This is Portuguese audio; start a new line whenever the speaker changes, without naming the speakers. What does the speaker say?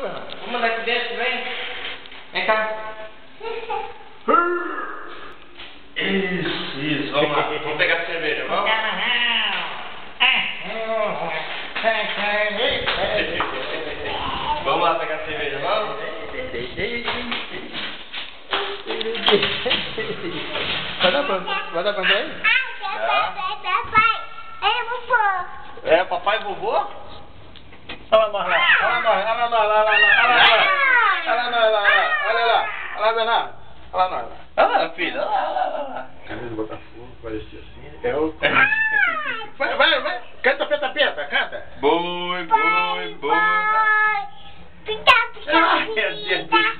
Vamos mandar aqui dentro, vem. Vem cá. Isso. Vamos lá. Vamos pegar a cerveja, vamos? Vamos lá pegar a cerveja, vamos?
Vai dar pra mãe?
É, papai e vovô?
Olha lá,
Olha lá, filha, olha lá.
Camisa do Botafogo, parecia assim. É o... Vai, canta, canta.
Boi.
Ai, meu Deus.